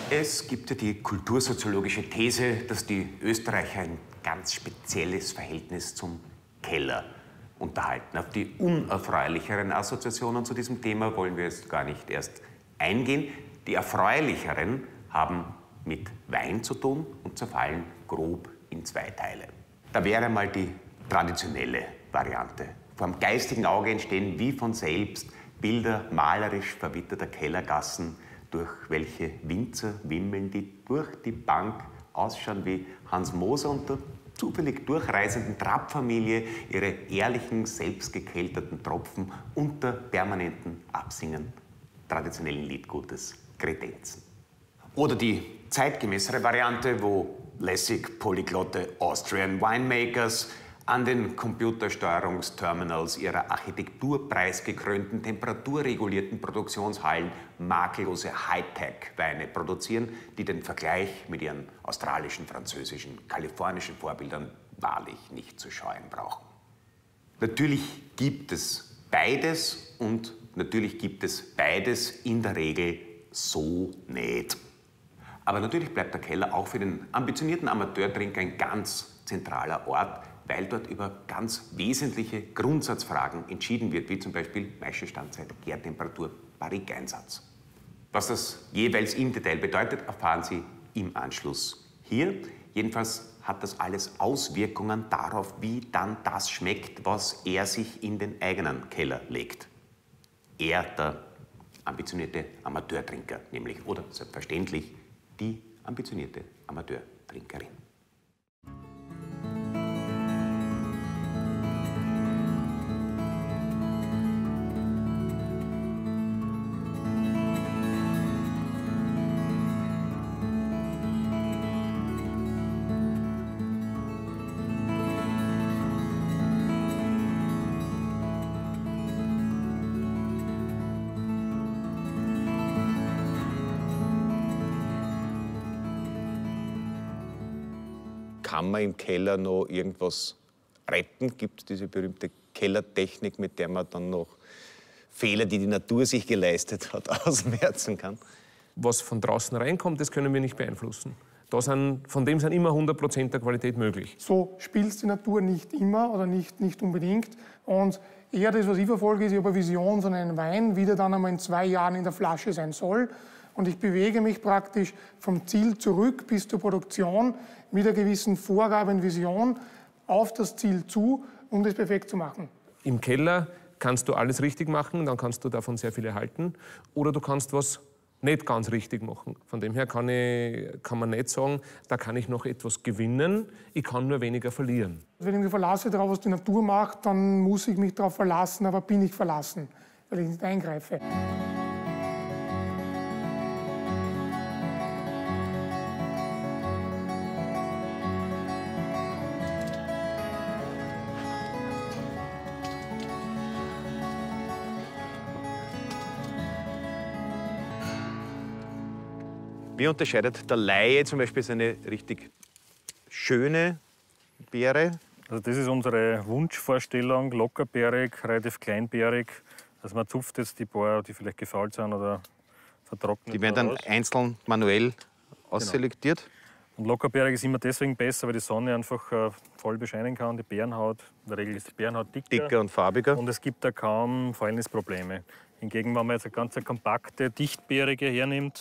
Es gibt ja die kultursoziologische These, dass die Österreicher ein ganz spezielles Verhältnis zum Keller unterhalten. Auf die unerfreulicheren Assoziationen zu diesem Thema wollen wir jetzt gar nicht erst eingehen. Die erfreulicheren haben mit Wein zu tun und zerfallen grob in zwei Teile. Da wäre mal die traditionelle Variante. Vor dem geistigen Auge entstehen wie von selbst Bilder malerisch verwitterter Kellergassen, durch welche Winzer wimmeln, die durch die Bank ausschauen wie Hans Moser und der zufällig durchreisenden Trappfamilie ihre ehrlichen, selbstgekelterten Tropfen unter permanentem Absingen traditionellen Liedgutes kredenzen. Oder die zeitgemäßere Variante, wo lässig polyglotte Austrian Winemakers an den Computersteuerungsterminals ihrer architekturpreisgekrönten, temperaturregulierten Produktionshallen makellose Hightech-Weine produzieren, die den Vergleich mit ihren australischen, französischen, kalifornischen Vorbildern wahrlich nicht zu scheuen brauchen. Natürlich gibt es beides und natürlich gibt es beides in der Regel so nicht. Aber natürlich bleibt der Keller auch für den ambitionierten Amateurtrinker ein ganz zentraler Ort, weil dort über ganz wesentliche Grundsatzfragen entschieden wird, wie zum Beispiel Maischestandzeit, Gärtemperatur, Barrikeinsatz. Was das jeweils im Detail bedeutet, erfahren Sie im Anschluss hier. Jedenfalls hat das alles Auswirkungen darauf, wie dann das schmeckt, was er sich in den eigenen Keller legt. Er, der ambitionierte Amateurtrinker, nämlich, oder selbstverständlich die ambitionierte Amateurtrinkerin. Kann man im Keller noch irgendwas retten? Gibt es diese berühmte Kellertechnik, mit der man dann noch Fehler, die die Natur sich geleistet hat, ausmerzen kann? Was von draußen reinkommt, das können wir nicht beeinflussen. Von dem sind immer 100% der Qualität möglich. So spielt die Natur nicht immer oder nicht unbedingt. Und eher das, was ich verfolge, ist, ich habe eine Vision von einem Wein, wie der dann einmal in 2 Jahren in der Flasche sein soll. Und ich bewege mich praktisch vom Ziel zurück bis zur Produktion mit einer gewissen Vorgabe und Vision auf das Ziel zu, um das perfekt zu machen. Im Keller kannst du alles richtig machen, dann kannst du davon sehr viel erhalten. Oder du kannst was nicht ganz richtig machen. Von dem her kann man nicht sagen, da kann ich noch etwas gewinnen, ich kann nur weniger verlieren. Wenn ich mich verlasse darauf, was die Natur macht, dann muss ich mich darauf verlassen, aber bin ich verlassen, weil ich nicht eingreife. Wie unterscheidet der Laie zum Beispiel seine richtig schöne Beere? Also das ist unsere Wunschvorstellung, lockerbeerig, relativ kleinbeerig. Also man zupft jetzt die paar, die vielleicht gefault sind oder vertrocknet. Die werden dann einzeln manuell ausselektiert? Genau. Und lockerbeerig ist immer deswegen besser, weil die Sonne einfach voll bescheinen kann. Die Beerenhaut, in der Regel ist die Beerenhaut dicker und farbiger. Und es gibt da kaum Fäulnisprobleme. Hingegen, wenn man jetzt eine ganz kompakte, dichtbeerige hernimmt,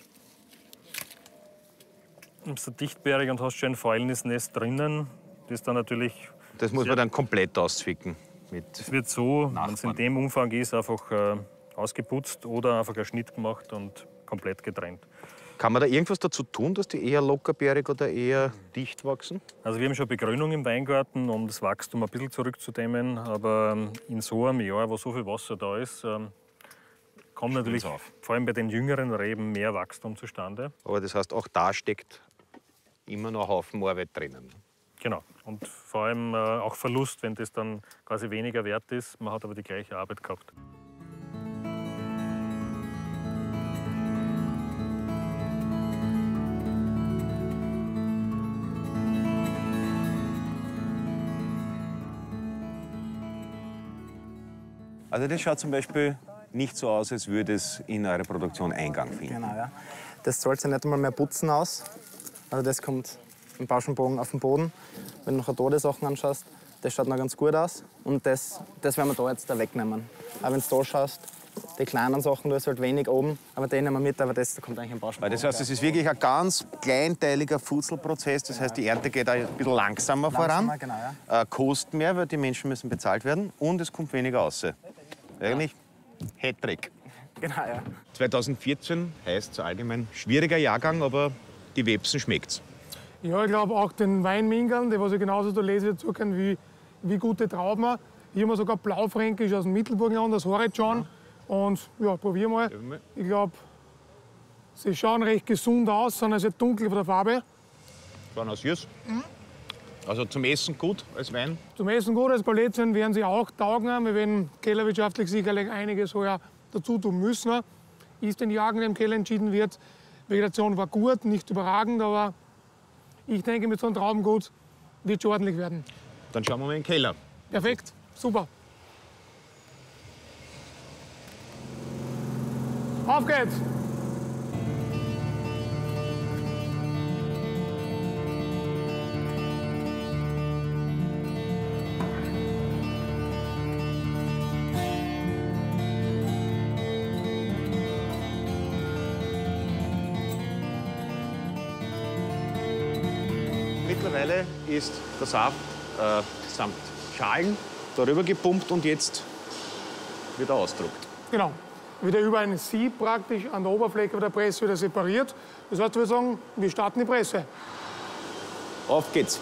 nimmst du dichtbeerig und hast schon ein Fäulnisnest drinnen, das dann natürlich... Das muss man dann komplett auszwicken. Es wird so, wenn es in dem Umfang ist, einfach ausgeputzt oder einfach ein Schnitt gemacht und komplett getrennt. Kann man da irgendwas dazu tun, dass die eher lockerbeerig oder eher dicht wachsen? Also wir haben schon Begrünung im Weingarten, um das Wachstum ein bisschen zurückzudämmen. Aber in so einem Jahr, wo so viel Wasser da ist, kommt natürlich vor allem bei den jüngeren Reben mehr Wachstum zustande. Aber das heißt, auch da steckt immer noch ein Haufen Arbeit drinnen. Genau. Und vor allem auch Verlust, wenn das dann quasi weniger wert ist. Man hat aber die gleiche Arbeit gehabt. Also das schaut zum Beispiel nicht so aus, als würde es in eure Produktion Eingang finden. Genau, ja. Das zahlt sich nicht einmal mehr Putzen aus. Also das kommt im Bauschenbogen auf den Boden. Wenn du noch da die Sachen anschaust, das schaut noch ganz gut aus. Und das werden wir da jetzt da wegnehmen. Aber wenn du da schaust, die kleinen Sachen, da ist halt wenig oben, aber den nehmen wir mit, aber das da kommt eigentlich im Bauschenbogen. Das heißt, es ist wirklich ein ganz kleinteiliger Futzelprozess. Das heißt, die Ernte geht auch ein bisschen langsamer voran. Genau, ja. Kostet mehr, weil die Menschen müssen bezahlt werden. Und es kommt weniger raus. Eigentlich Hattrick. Genau, ja. 2014 heißt es allgemein schwieriger Jahrgang, aber die Websen schmeckt's. Ja, ich glaube auch den Weinmingeln, die was ich genauso der Lese dazu kenne, wie gute Trauben. Hier haben wir sogar Blaufränkisch aus dem Mittelburgenland, das Horizon. Und ja, probier mal. Ich glaube, sie schauen recht gesund aus, sind also dunkel von der Farbe. Schauen aus süß. Also zum Essen gut als Wein. Zum Essen gut, als Paletten werden sie auch taugen. Wir werden kellerwirtschaftlich sicherlich einiges heuer dazu tun müssen. Ist den Jagen, der im Keller entschieden wird. Vegetation war gut, nicht überragend, aber ich denke, mit so einem Traubengut wird es schon ordentlich werden. Dann schauen wir mal in den Keller. Perfekt, super. Auf geht's! Mittlerweile ist der Saft samt Schalen darüber gepumpt und jetzt wird er ausgedruckt. Genau. Wieder über ein Sieb praktisch an der Oberfläche der Presse wieder separiert. Das heißt, wir sagen, wir starten die Presse. Auf geht's.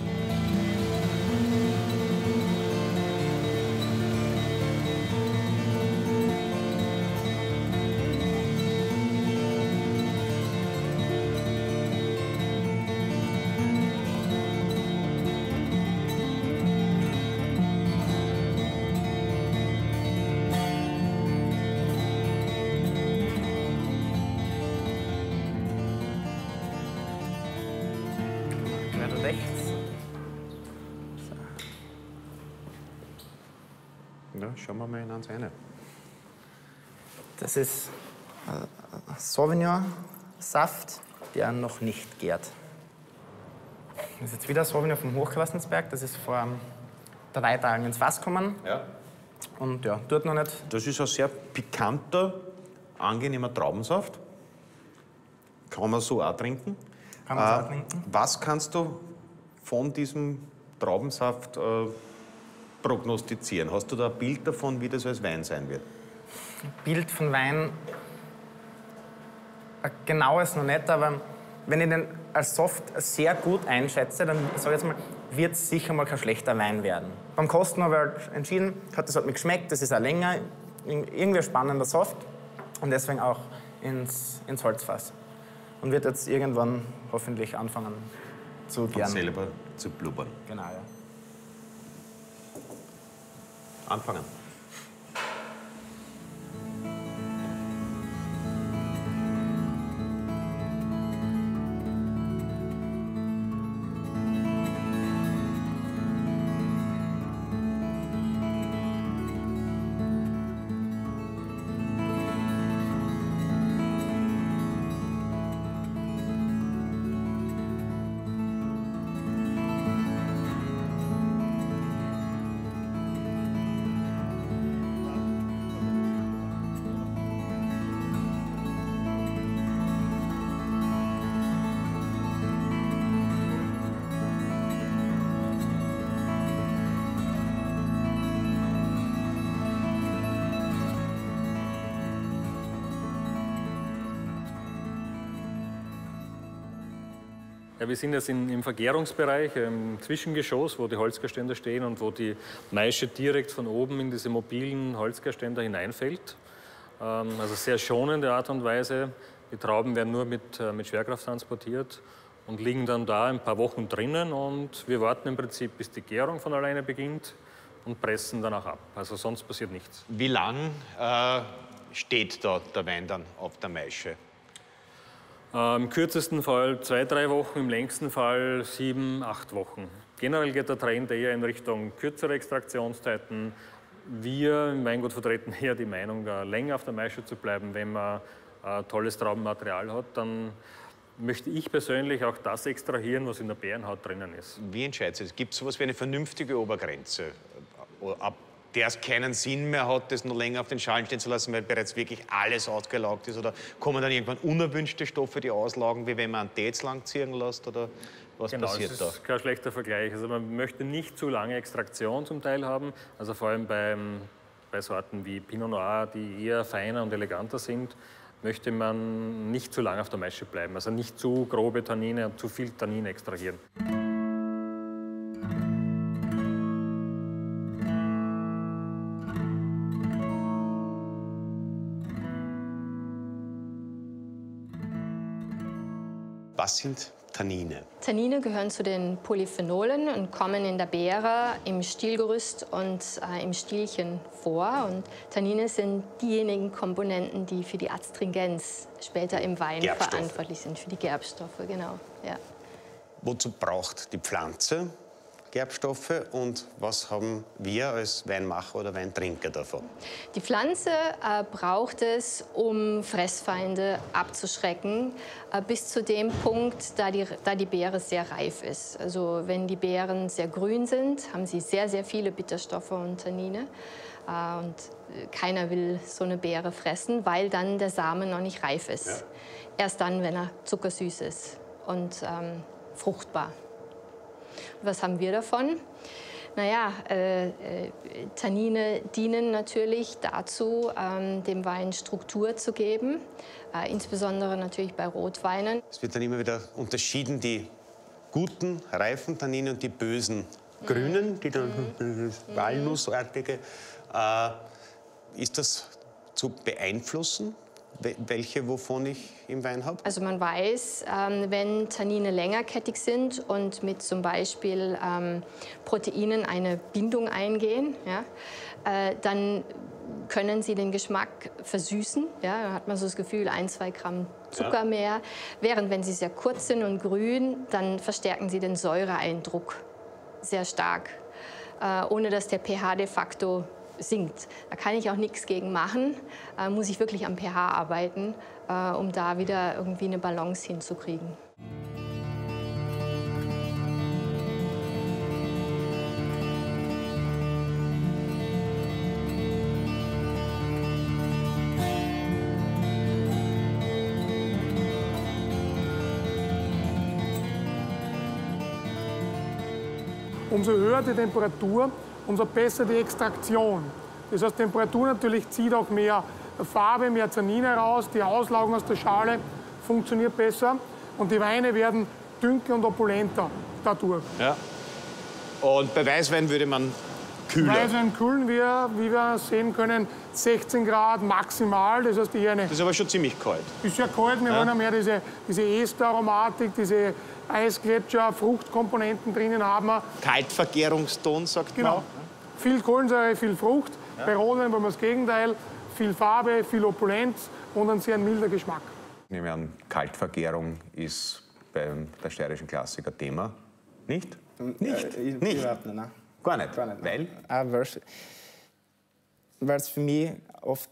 Weiter rechts. Ja, schauen wir mal in eins rein. Das ist Sauvignon-Saft, der noch nicht gärt. Das ist jetzt wieder Sauvignon vom Hochklassensberg. Das ist vor 3 Tagen ins Fass gekommen. Ja. Und ja, tut noch nicht. Das ist ein sehr pikanter, angenehmer Traubensaft. Kann man so auch trinken. Kann man so auch trinken. Was kannst du von diesem Traubensaft prognostizieren? Hast du da ein Bild davon, wie das als Wein sein wird? Bild von Wein, ein genaues noch nicht, aber wenn ich den als Soft sehr gut einschätze, dann sage ich jetzt mal, wird es sicher mal kein schlechter Wein werden. Beim Kosten habe ich halt entschieden, das hat mir geschmeckt, das ist auch länger, irgendwie ein spannender Soft und deswegen auch ins Holzfass. Und wird jetzt irgendwann hoffentlich anfangen zu gären. Selber zu blubbern. Genau, ja. Anfangen. Ja, wir sind jetzt im Vergärungsbereich, im Zwischengeschoss, wo die Holzgerständer stehen und wo die Maische direkt von oben in diese mobilen Holzgerständer hineinfällt. Also sehr schonende Art und Weise. Die Trauben werden nur mit Schwerkraft transportiert und liegen dann da ein paar Wochen drinnen. Und wir warten im Prinzip, bis die Gärung von alleine beginnt und pressen danach ab. Also sonst passiert nichts. Wie lang steht da der Wein dann auf der Maische? Im kürzesten Fall 2-3 Wochen, im längsten Fall 7-8 Wochen. Generell geht der Trend eher in Richtung kürzere Extraktionszeiten. Wir im Weingut vertreten eher die Meinung, länger auf der Maische zu bleiben, wenn man tolles Traubenmaterial hat, dann möchte ich persönlich auch das extrahieren, was in der Beerenhaut drinnen ist. Wie entscheidet ihr? Gibt es sowas wie eine vernünftige Obergrenze, ab der es keinen Sinn mehr hat, das noch länger auf den Schalen stehen zu lassen, weil bereits wirklich alles ausgelaugt ist? Oder kommen dann irgendwann unerwünschte Stoffe, die auslaugen, wie wenn man einen Tee jetzt lang ziehen lässt? Oder was passiert da? Das ist kein schlechter Vergleich. Also man möchte nicht zu lange Extraktion zum Teil haben, also vor allem bei Sorten wie Pinot Noir, die eher feiner und eleganter sind, möchte man nicht zu lange auf der Maische bleiben, also nicht zu grobe Tannine und zu viel Tannin extrahieren. Was sind Tannine? Tannine gehören zu den Polyphenolen und kommen in der Beere, im Stielgerüst und im Stielchen vor. Und Tannine sind diejenigen Komponenten, die für die Astringenz später im Wein verantwortlich sind, für die Gerbstoffe, genau. Ja. Wozu braucht die Pflanze Gerbstoffe und was haben wir als Weinmacher oder Weintrinker davon? Die Pflanze braucht es, um Fressfeinde abzuschrecken, bis zu dem Punkt, da die Beere sehr reif ist. Also wenn die Beeren sehr grün sind, haben sie sehr, sehr viele Bitterstoffe und Tannine. Und keiner will so eine Beere fressen, weil dann der Samen noch nicht reif ist. Ja. Erst dann, wenn er zuckersüß ist und fruchtbar. Was haben wir davon? Naja, Tannine dienen natürlich dazu, dem Wein Struktur zu geben, insbesondere natürlich bei Rotweinen. Es wird dann immer wieder unterschieden, die guten, reifen Tannine und die bösen grünen, die dann walnussartige. Ist das zu beeinflussen? Welche, wovon ich im Wein habe? Also man weiß, wenn Tannine längerkettig sind und mit zum Beispiel Proteinen eine Bindung eingehen, ja, dann können sie den Geschmack versüßen. Ja, dann hat man so das Gefühl, 1-2 Gramm Zucker mehr. Während wenn sie sehr kurz sind und grün, dann verstärken sie den Säureeindruck sehr stark, ohne dass der pH de facto sinkt. Da kann ich auch nichts gegen machen, muss ich wirklich am pH arbeiten, um da wieder irgendwie eine Balance hinzukriegen. Umso höher die Temperatur, umso besser die Extraktion. Das heißt, Temperatur natürlich zieht auch mehr Farbe, mehr Tannine raus, die Auslaugung aus der Schale funktioniert besser und die Weine werden dünker und opulenter dadurch. Ja. Und bei Weißwein würde man kühler? Weißwein kühlen wir, wie wir sehen können, 16 Grad maximal. Das heißt, das ist aber schon ziemlich kalt. Ist sehr kalt, wir wollen ja mehr diese Esteraromatik, diese Eisgletscher, Fruchtkomponenten drinnen haben wir. Kaltvergärungston, sagt man auch. Viel Kohlensäure, viel Frucht. Ja. Bei Rotwein wollen wir das Gegenteil. Viel Farbe, viel Opulenz und ein sehr milder Geschmack. Ich nehme an, Kaltvergärung ist bei der steirischen Klassiker Thema. Nicht? Nicht? Nicht? Überhaupt nicht, nein. Gar nicht? Gar nicht. Weil? Weil es für mich oft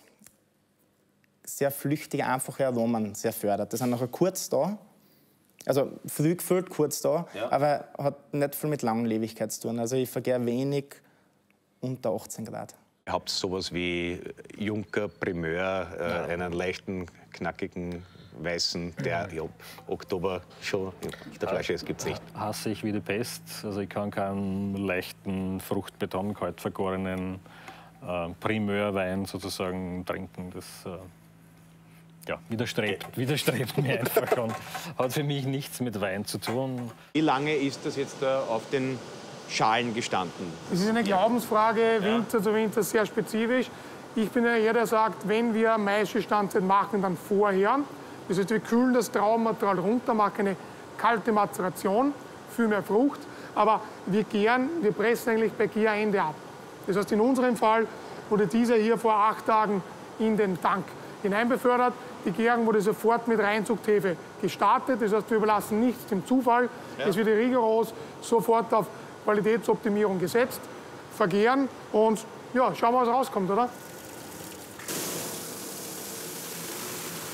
sehr flüchtige, einfache Aromen sehr fördert. Das sind nachher kurz da. Also früh gefüllt, kurz da, aber hat nicht viel mit Langlebigkeit zu tun. Also ich vergehre wenig unter 18 Grad. Habt ihr sowas wie Junker, Primeur, einen leichten, knackigen, weißen, der ab Oktober schon in der Flasche ist, gibt's nicht? Hasse ich wie die Pest. Also ich kann keinen leichten Fruchtbeton, kalt vergorenen Primeurwein sozusagen trinken. Das widerstrebt mir einfach und hat für mich nichts mit Wein zu tun. Wie lange ist das jetzt auf den Schalen gestanden? Das ist eine Glaubensfrage, Winzer zu Winzer sehr spezifisch. Ich bin ja eher, der sagt, wenn wir Maischestandzeit machen, dann vorher. Das heißt, wir kühlen das Traubenmaterial runter, machen eine kalte Mazeration, viel mehr Frucht. Aber wir pressen eigentlich bei Gärende ab. Das heißt, in unserem Fall wurde dieser hier vor 8 Tagen in den Tank hineinbefördert. Die Gärung wurde sofort mit Reinzuchthefe gestartet. Das heißt, wir überlassen nichts dem Zufall. Es wird rigoros sofort auf Qualitätsoptimierung gesetzt, vergären und ja, schauen wir, was rauskommt, oder?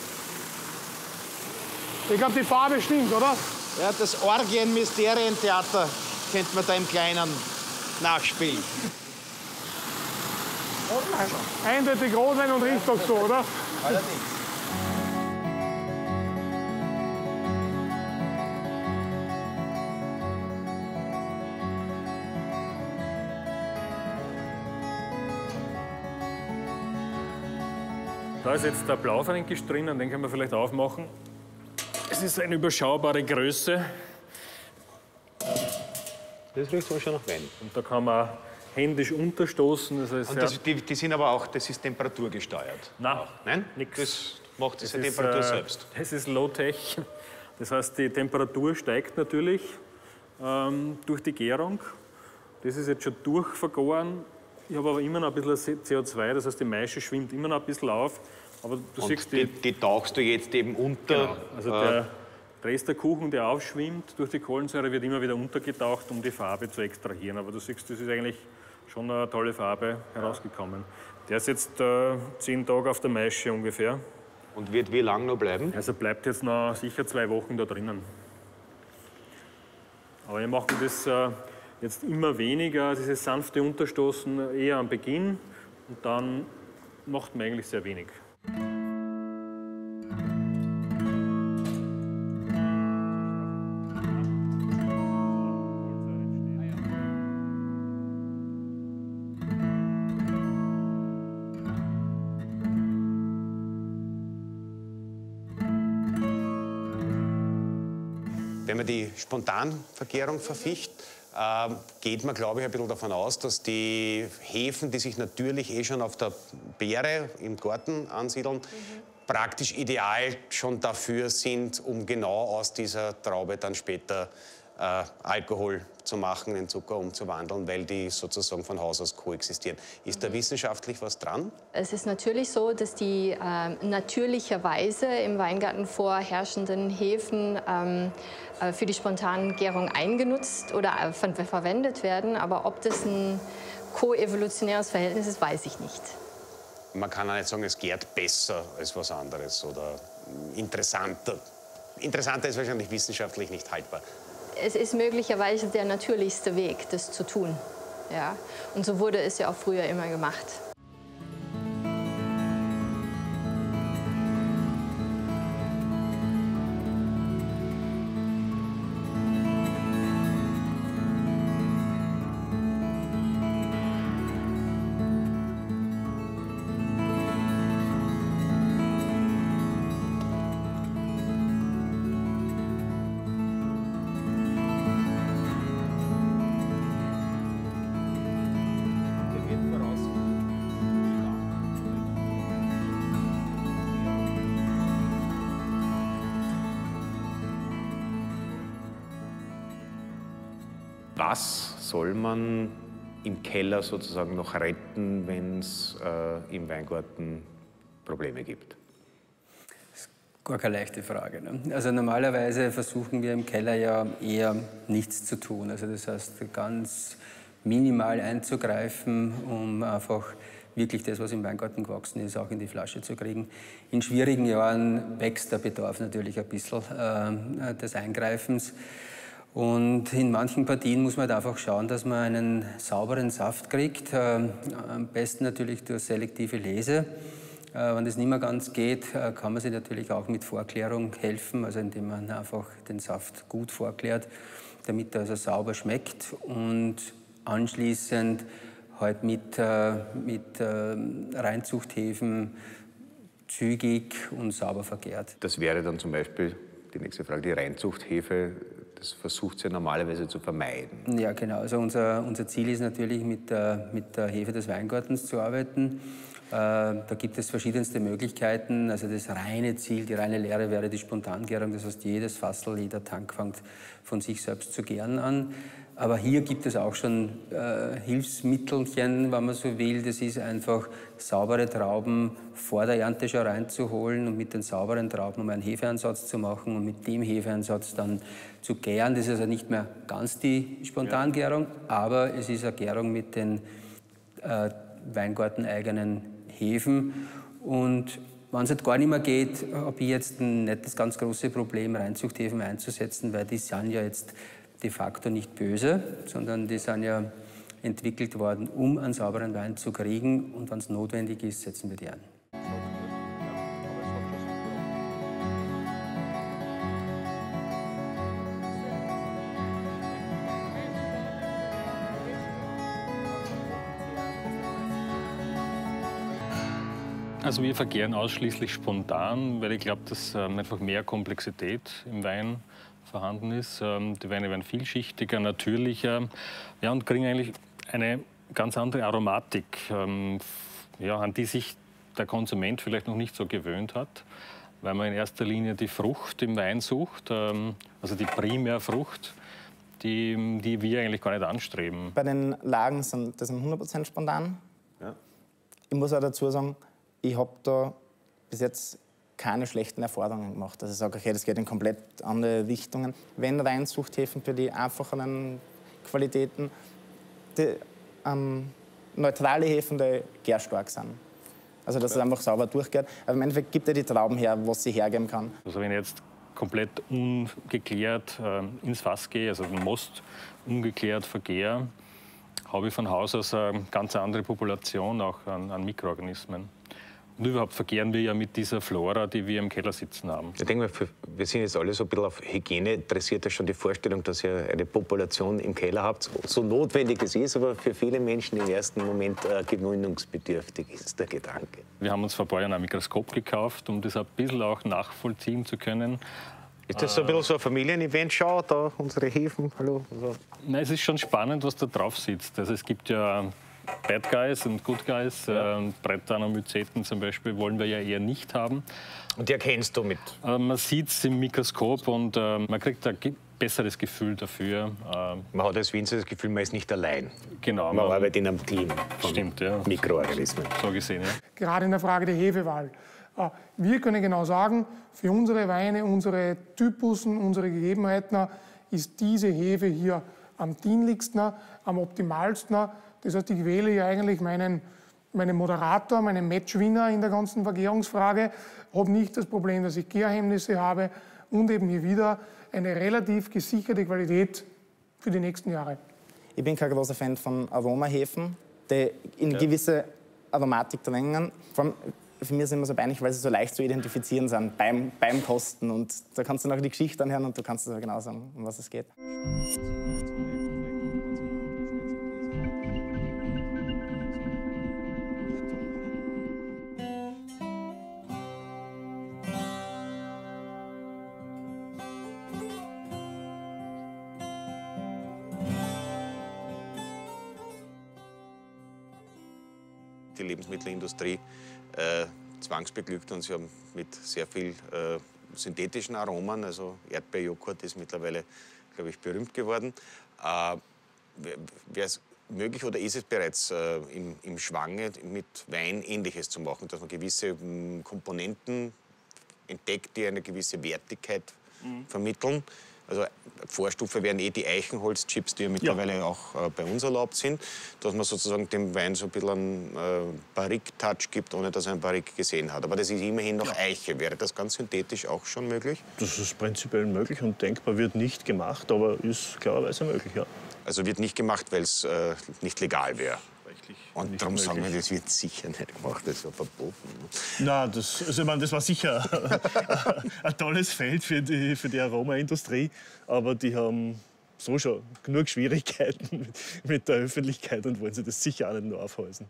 Ich glaube, die Farbe stimmt, oder? Ja, das Orgien-Mysterientheater könnte man da im Kleinen nachspielen. Eindeutig Rotwein und riecht doch so, oder? Allerdings. Da ist jetzt der Blaufränkisch drin, den können wir vielleicht aufmachen. Es ist eine überschaubare Größe. Das riecht aber schon nach Wein. Und da kann man händisch unterstoßen. Das heißt, Und die sind aber auch, das ist temperaturgesteuert. Nein, nichts. Das macht diese das Temperatur ist, selbst. Das ist Low-Tech. Das heißt, die Temperatur steigt natürlich durch die Gärung. Das ist jetzt schon durchvergoren. Ich habe aber immer noch ein bisschen CO2, das heißt, die Maische schwimmt immer noch ein bisschen auf. Aber du siehst die tauchst du jetzt eben unter. Genau. Also der Dresdner-Kuchen, der aufschwimmt durch die Kohlensäure, wird immer wieder untergetaucht, um die Farbe zu extrahieren. Aber du siehst, das ist eigentlich schon eine tolle Farbe herausgekommen. Der ist jetzt 10 Tage auf der Maische ungefähr. Und wird wie lange noch bleiben? Also bleibt jetzt noch sicher 2 Wochen da drinnen. Aber wir machen das jetzt immer weniger, dieses sanfte Unterstoßen eher am Beginn und dann macht man eigentlich sehr wenig. Wenn man die Spontanvergärung verficht, geht man, glaube ich, ein bisschen davon aus, dass die Hefen, die sich natürlich schon auf der Beere im Garten ansiedeln, praktisch ideal schon dafür sind, um genau aus dieser Traube dann später Alkohol zu machen, den Zucker umzuwandeln, weil die sozusagen von Haus aus koexistieren. Ist da wissenschaftlich was dran? Es ist natürlich so, dass die natürlicherweise im Weingarten vorherrschenden Hefen für die Spontangärung eingenutzt oder verwendet werden. Aber ob das ein koevolutionäres Verhältnis ist, weiß ich nicht. Man kann auch nicht sagen, es gärt besser als was anderes oder interessanter. Interessanter ist wahrscheinlich wissenschaftlich nicht haltbar. Es ist möglicherweise der natürlichste Weg, das zu tun. Ja? Und so wurde es ja auch früher immer gemacht. Was soll man im Keller sozusagen noch retten, wenn es im Weingarten Probleme gibt? Das ist gar keine leichte Frage. Ne? Also normalerweise versuchen wir im Keller ja eher nichts zu tun. Also das heißt, ganz minimal einzugreifen, um einfach wirklich das, was im Weingarten gewachsen ist, auch in die Flasche zu kriegen. In schwierigen Jahren wächst der Bedarf natürlich ein bisschen des Eingreifens. Und in manchen Partien muss man halt einfach schauen, dass man einen sauberen Saft kriegt. Am besten natürlich durch selektive Lese. Wenn das nicht mehr ganz geht, kann man sich natürlich auch mit Vorklärung helfen, also indem man einfach den Saft gut vorklärt, damit er also sauber schmeckt und anschließend halt mit Reinzuchthefen zügig und sauber vergärt. Das wäre dann zum Beispiel die nächste Frage, die Reinzuchthefe. Das versucht sie normalerweise zu vermeiden. Ja, genau. Also unser Ziel ist natürlich, mit der Hefe des Weingartens zu arbeiten. Da gibt es verschiedenste Möglichkeiten. Also das reine Ziel, die reine Lehre wäre die Spontangärung. Das heißt, jedes Fassel, jeder Tank fängt von sich selbst zu gären an. Aber hier gibt es auch schon Hilfsmittelchen, wenn man so will. Das ist einfach, saubere Trauben vor der Ernte schon reinzuholen und mit den sauberen Trauben um einen Hefeansatz zu machen und mit dem Hefeansatz dann zu gären. Das ist also nicht mehr ganz die Spontangärung, aber es ist eine Gärung mit den weingarteneigenen Hefen. Und wenn es halt gar nicht mehr geht, habe ich jetzt nicht das ganz große Problem, Reinzuchthäfen einzusetzen, weil die sind ja jetzt de facto nicht böse, sondern die sind ja entwickelt worden, um einen sauberen Wein zu kriegen. Und wenn es notwendig ist, setzen wir die ein. Also wir vergären ausschließlich spontan, weil ich glaube, dass einfach mehr Komplexität im Wein vorhanden ist. Die Weine werden vielschichtiger, natürlicher, ja, und kriegen eigentlich eine ganz andere Aromatik, ja, an die sich der Konsument vielleicht noch nicht so gewöhnt hat, weil man in erster Linie die Frucht im Wein sucht, also die Primärfrucht, die wir eigentlich gar nicht anstreben. Bei den Lagen sind das 100% spontan. Ja. Ich muss auch dazu sagen, ich habe da bis jetzt keine schlechten Erfahrungen gemacht. Also ich sage, okay, das geht in komplett andere Richtungen. Wenn Reinzuchthäfen für die einfacheren Qualitäten, die neutrale Häfen, die gärstark sind. Also dass es einfach sauber durchgeht. Aber im Endeffekt gibt ja die Trauben her, was sie hergeben kann. Also wenn ich jetzt komplett ungeklärt ins Fass gehe, also den Most ungeklärt vergehre, habe ich von Haus aus eine ganz andere Population auch an Mikroorganismen. Und überhaupt verkehren wir ja mit dieser Flora, die wir im Keller sitzen haben. Ich denke mal, wir sind jetzt alle so ein bisschen auf Hygiene interessiert. Da ist schon die Vorstellung, dass ihr eine Population im Keller habt. So notwendig es ist, aber für viele Menschen im ersten Moment gewöhnungsbedürftig ist der Gedanke. Wir haben uns vor ein paar Jahren ein Mikroskop gekauft, um das ein bisschen auch nachvollziehen zu können. Ist das so ein bisschen so ein Familienevent? Schau, da unsere Häfen, hallo. Nein, es ist schon spannend, was da drauf sitzt. Also es gibt ja Bad Guys und Good Guys. Ja. Brettanomyceten zum Beispiel wollen wir ja eher nicht haben. Und die erkennst du mit? Man sieht es im Mikroskop und man kriegt ein besseres Gefühl dafür. Man hat als Winzer das Gefühl, man ist nicht allein. Genau. Man arbeitet in einem Team von Stimmt, ja. Mikroorganismen. So gesehen, ja. Gerade in der Frage der Hefewahl. Wir können genau sagen, für unsere Weine, unsere Typusen, unsere Gegebenheiten ist diese Hefe hier am dienlichsten, am optimalsten. Das heißt, ich wähle ja eigentlich meinen Moderator, meinen Matchwinner in der ganzen Vergärungsfrage, habe nicht das Problem, dass ich Gärhemmnisse habe und eben hier wieder eine relativ gesicherte Qualität für die nächsten Jahre. Ich bin kein großer Fan von Aromahefen, die in gewisse Aromatik drängen. Vor allem für mich ist es immer so peinlich, weil sie so leicht zu identifizieren sind beim Kosten. Und da kannst du noch die Geschichte anhören und du kannst dir genau sagen, um was es geht. Die Lebensmittelindustrie zwangsbeglückt uns ja mit sehr viel synthetischen Aromen. Also Erdbeerjoghurt ist mittlerweile, glaube ich, berühmt geworden. Wäre es möglich oder ist es bereits im Schwange mit Wein Ähnliches zu machen, dass man gewisse Komponenten entdeckt, die eine gewisse Wertigkeit vermitteln? Also Vorstufe wären die Eichenholzchips, die ja mittlerweile auch bei uns erlaubt sind, dass man sozusagen dem Wein so ein bisschen einen Barrique-Touch gibt, ohne dass er einen Barrique gesehen hat. Aber das ist immerhin noch Eiche. Wäre das ganz synthetisch auch schon möglich? Das ist prinzipiell möglich und denkbar, wird nicht gemacht, aber ist klarerweise möglich, ja. Also wird nicht gemacht, weil es nicht legal wäre? Und darum sagen wir, das wird sicher nicht gemacht, das ist ja verboten. Nein, also ich meine, das war sicher ein tolles Feld für die Aromaindustrie, aber die haben so schon genug Schwierigkeiten mit der Öffentlichkeit und wollen sich das sicher auch nicht nur aufhalsen.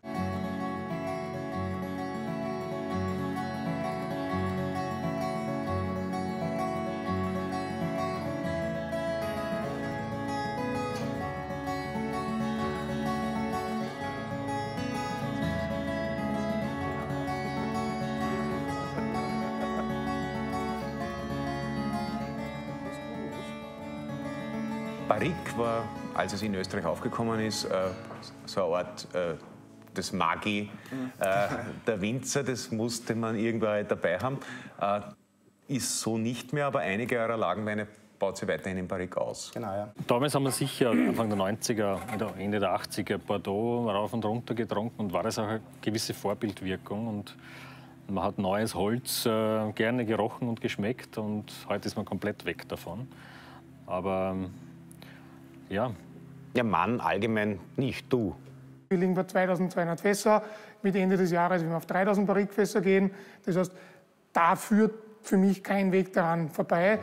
Barrique war, als es in Österreich aufgekommen ist, so eine Art des Magi der Winzer. Das musste man irgendwo dabei haben. Ist so nicht mehr, aber einige eurer Lagenweine baut sie weiterhin in Barrique aus. Genau, ja. Damals haben wir sicher Anfang der 90er, Ende der 80er Bordeaux rauf und runter getrunken und war das auch eine gewisse Vorbildwirkung. Und Man hat neues Holz gerne gerochen und geschmeckt und heute ist man komplett weg davon. Aber ja. Ja, Mann allgemein nicht, du. Wir liegen bei 2200 Fässer. Mit Ende des Jahres werden wir auf 3000 Barrikfässer gehen. Das heißt, da führt für mich kein Weg daran vorbei.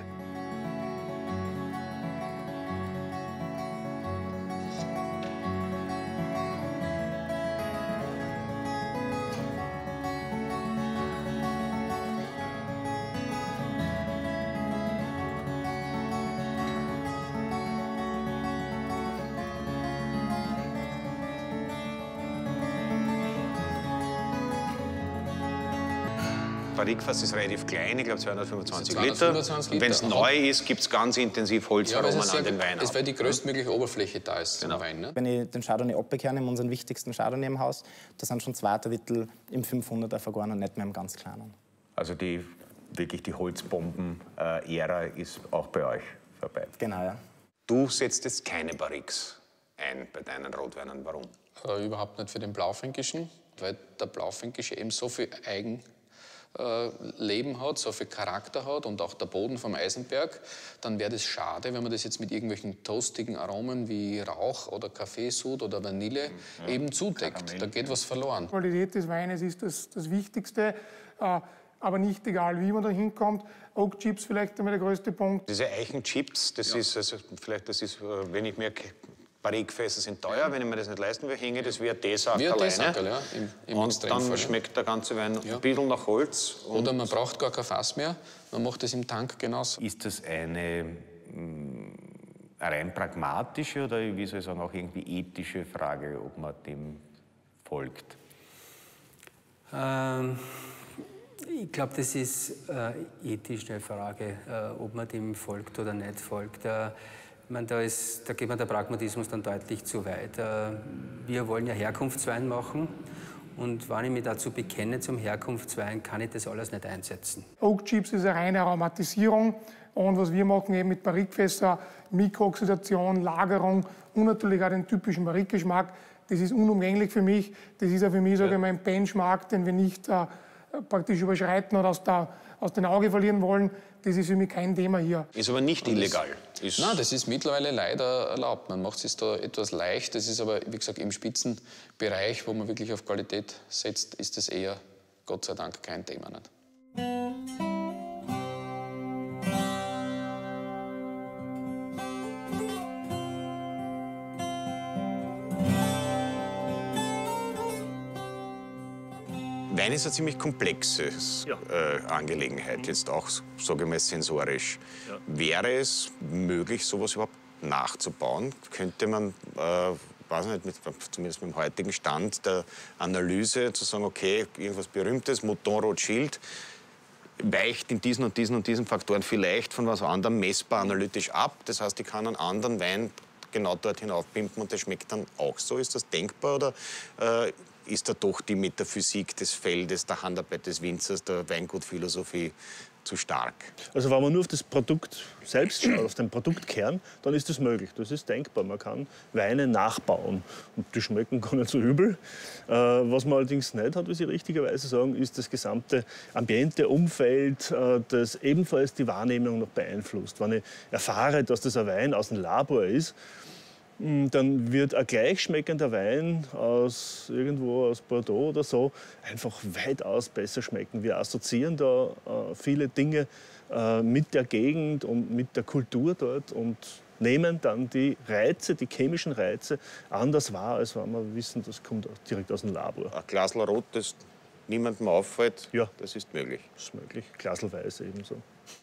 Barrikfass ist relativ klein, ich glaube 225 225 Liter. Und wenn es Liter. neu ist, gibt es ganz intensiv Holzaromen an den Wein. Es weil die größtmögliche Oberfläche da ist zum Wein. Ne? Wenn ich den Chardonnay abkehre, in unseren wichtigsten Chardonnay im Haus, da sind schon 2 Drittel im 500er vergoren und nicht mehr im ganz kleinen. Also wirklich die Holzbomben-Ära ist auch bei euch vorbei. Genau, ja. Du setzt jetzt keine Barriques ein bei deinen Rotweinen. Warum? Überhaupt nicht für den Blaufränkischen, weil der Blaufränkische eben so viel Eigenleben hat, so viel Charakter hat und auch der Boden vom Eisenberg, dann wäre das schade, wenn man das jetzt mit irgendwelchen toastigen Aromen wie Rauch oder Kaffeesud oder Vanille eben zudeckt. Da geht was verloren. Die Qualität des Weines ist das Wichtigste, aber nicht egal, wie man da hinkommt. Oak Chips vielleicht einmal der größte Punkt. Diese Eichenchips, das ist, also, vielleicht, das ist, wenn ich merke, Barrikfässer sind teuer, wenn ich mir das nicht leisten will, hinge das wie ein Teesackerl Wie ein alleine. Teesackerl, ja, im Und Extremfall, dann schmeckt der ganze Wein ein bisschen nach Holz. Oder man braucht gar kein Fass mehr, man macht das im Tank genauso. Ist das eine rein pragmatische oder, wie soll ich sagen, auch irgendwie ethische Frage, ob man dem folgt? Ich glaube, das ist ethisch eine Frage, ob man dem folgt oder nicht folgt. Ich meine, da geht mir der Pragmatismus dann deutlich zu weit. Wir wollen ja Herkunftswein machen und wenn ich mich dazu bekenne zum Herkunftswein, kann ich das alles nicht einsetzen. Oak Chips ist eine reine Aromatisierung und was wir machen eben mit Barrikfässer, Mikrooxidation, Lagerung und natürlich auch den typischen Barrikgeschmack, das ist unumgänglich für mich. Das ist auch für mich, sage ich mal, ein Benchmark, den wir nicht praktisch überschreiten oder aus den Augen verlieren wollen. Das ist für mich kein Thema hier. Ist aber nicht illegal. Nein, das ist mittlerweile leider erlaubt. Man macht es da etwas leicht. Das ist aber, wie gesagt, im Spitzenbereich, wo man wirklich auf Qualität setzt, ist das eher, Gott sei Dank, kein Thema. Nicht? Wein ist eine ziemlich komplexe Angelegenheit, jetzt auch, sage ich mal, sensorisch. Ja. Wäre es möglich, sowas überhaupt nachzubauen? Könnte man, weiß nicht, zumindest mit dem heutigen Stand der Analyse, zu sagen, okay, irgendwas Berühmtes, Mouton Rothschild, weicht in diesen und diesen und diesen Faktoren vielleicht von was anderem messbar analytisch ab. Das heißt, ich kann einen anderen Wein genau dorthin aufpimpen und der schmeckt dann auch so. Ist das denkbar oder ist da doch die Metaphysik des Feldes, der Handarbeit des Winzers, der Weingutphilosophie zu stark? Also wenn man nur auf das Produkt selbst schaut, auf den Produktkern, dann ist das möglich. Das ist denkbar. Man kann Weine nachbauen und die schmecken gar nicht so übel. Was man allerdings nicht hat, wie Sie richtigerweise sagen, ist das gesamte Ambiente, Umfeld, das ebenfalls die Wahrnehmung noch beeinflusst. Wenn ich erfahre, dass das ein Wein aus dem Labor ist, dann wird ein gleichschmeckender Wein irgendwo aus Bordeaux oder so einfach weitaus besser schmecken. Wir assoziieren da viele Dinge mit der Gegend und mit der Kultur dort und nehmen dann die Reize, die chemischen Reize anders wahr, als wenn wir wissen, das kommt direkt aus dem Labor. Ein Glasl Rot, das niemandem auffällt, ja, das ist möglich. Das ist möglich. Glasl Weiß ebenso.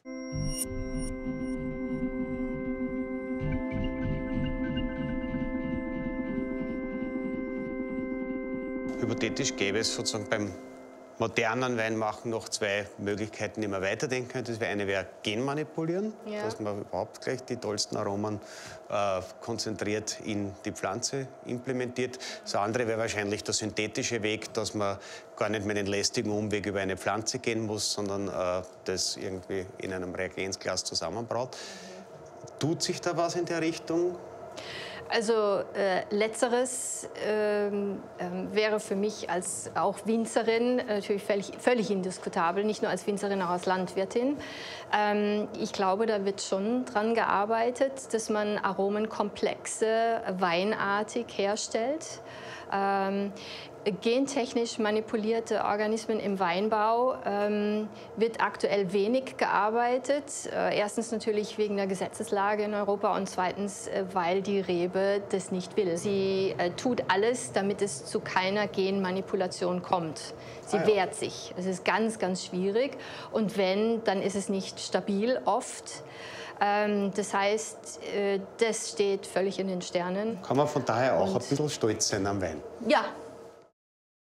Hypothetisch gäbe es sozusagen beim modernen Weinmachen noch zwei Möglichkeiten, die man weiterdenken könnte. Das eine wäre Genmanipulieren, dass man überhaupt gleich die tollsten Aromen konzentriert in die Pflanze implementiert. Das andere wäre wahrscheinlich der synthetische Weg, dass man gar nicht mehr den lästigen Umweg über eine Pflanze gehen muss, sondern das irgendwie in einem Reagenzglas zusammenbraut. Tut sich da was in der Richtung? Also Letzteres wäre für mich als auch Winzerin natürlich völlig indiskutabel, nicht nur als Winzerin, auch als Landwirtin. Ich glaube, da wird schon dran gearbeitet, dass man Aromenkomplexe weinartig herstellt. Gentechnisch manipulierte Organismen im Weinbau wird aktuell wenig gearbeitet. Erstens natürlich wegen der Gesetzeslage in Europa und zweitens, weil die Rebe das nicht will. Sie tut alles, damit es zu keiner Genmanipulation kommt. Sie wehrt sich. Es ist ganz, ganz schwierig und wenn, dann ist es nicht stabil oft. Das heißt, das steht völlig in den Sternen. Kann man von daher auch ein bisschen stolz sein am Wein? Ja,